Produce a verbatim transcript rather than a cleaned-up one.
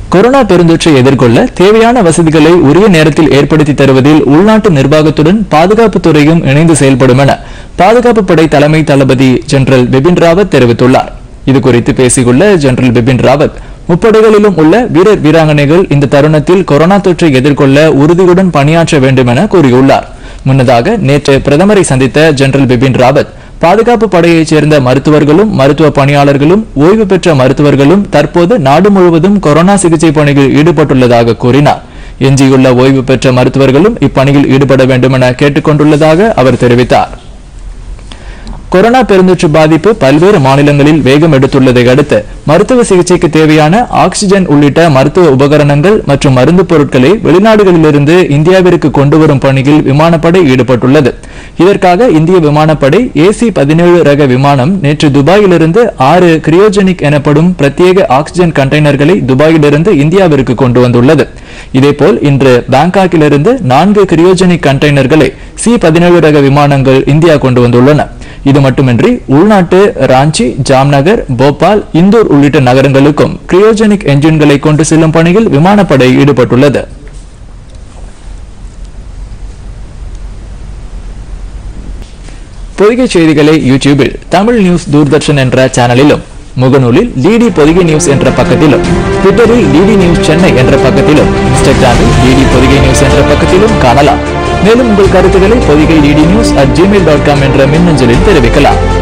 Corona பெருந்தொற்றை எதிர்கொள்ள தேவையான வசதிகளை உரிய நேரத்தில் ஏற்படுத்தி தருவதில் உள்நாட்டு நிர்வாகத்துடன் பாதுகாப்பு துறையும் இணைந்து செயல்படும் என பாதுகாப்பு படை தலைமை தளபதி ஜெனரல் பிபின் ராவத் தெரிவித்துள்ளார். இதுகுறித்து பேசியுள்ள ஜெனரல் பிபின் ராவத், முப்படைகளிலும் உள்ள வீரர் வீராங்கனைகள் இந்த தருணத்தில் கொரோனா தொற்றை எதிர்கொள்ள உறுதியுடன் பணியாற்ற வேண்டும் என கூறியுள்ளார். முன்னதாக நேற்று பிரதமரை சந்தித்த ஜெனரல் பிபின் ராவத், பாதுகாப்பு படையைச் சேர்ந்த மருத்துவர்களும் மருத்துவ பணியாளர்களும் ஓய்வு பெற்ற மருத்துவர்களும் தற்போது நாடு முழுவதும் கொரோனா சிகிச்சை பணியில் ஈடுபட்டுள்ளதாக கூறினார். எஞ்சியுள்ள ஓய்வு பெற்ற மருத்துவர்களும் இப்பணியில் ஈடுபட வேண்டும் என கேட்டுக் கொண்டுள்ளதாக அவர் தெரிவித்தார். கொரோனா பெருந்தொற்று பாதிப்பு பல்வேறு மாநிலங்களில் வேகம் எடுத்துள்ளதை அடுத்து மருத்துவ சிகிச்சைக்கு தேவையான ஆக்சிஜன் உள்ளிட்ட மருத்துவ உபகரணங்கள் மற்றும் மருந்து பொருட்களை வெளிநாடுகளிலிருந்து இந்தியாவிற்கு கொண்டுவரும் பணியில் விமானப்படை ஈடுபட்டுள்ளது. இதற்காக இந்திய விமானப்படை ஏசி பதினேழு ரக விமானம் நேற்று துபாயிலிருந்து ஆறு கிரியோஜெனிக் எனப்படும் பிரத்யேக ஆக்சிஜன் கண்டெய்னர்களை துபாயிலிருந்து இந்தியாவிற்கு கொண்டு வந்துள்ளது. இதேபோல் இன்று பாங்காக்கிலிருந்து நான்கு கிரியோஜெனிக் கண்டெய்னர்களை சி பதினேழு ரக விமானங்கள் இந்தியா கொண்டு வந்துள்ளன. இது மட்டுமின்றி உள்நாட்டு ராஞ்சி, ஜாம்நகர், போபால், இந்தூர் உள்ளிட்ட நகரங்களுக்கும் கிரியோஜெனிக் என்ஜின்களை கொண்டு செல்லும் பணியில் விமானப்படை ஈடுபட்டுள்ளது. பொதிகை செய்திகளை யூடியூபில் தமிழ் நியூஸ் தூர்தர்ஷன் என்ற சேனலிலும், முகநூலில் டிடி பொதிகை நியூஸ் என்ற பக்கத்திலும், ட்விட்டரில் டிடி நியூஸ் சென்னை என்ற பக்கத்திலும், இன்ஸ்டாகிராமில் டிடி பொதிகை நியூஸ் என்ற பக்கத்திலும் காணலாம். மேலும் உங்கள் கருத்துக்களை Podhigai DD news at Gmail dot com என்ற மின்னஞ்சலில் தெரிவிக்கலாம்.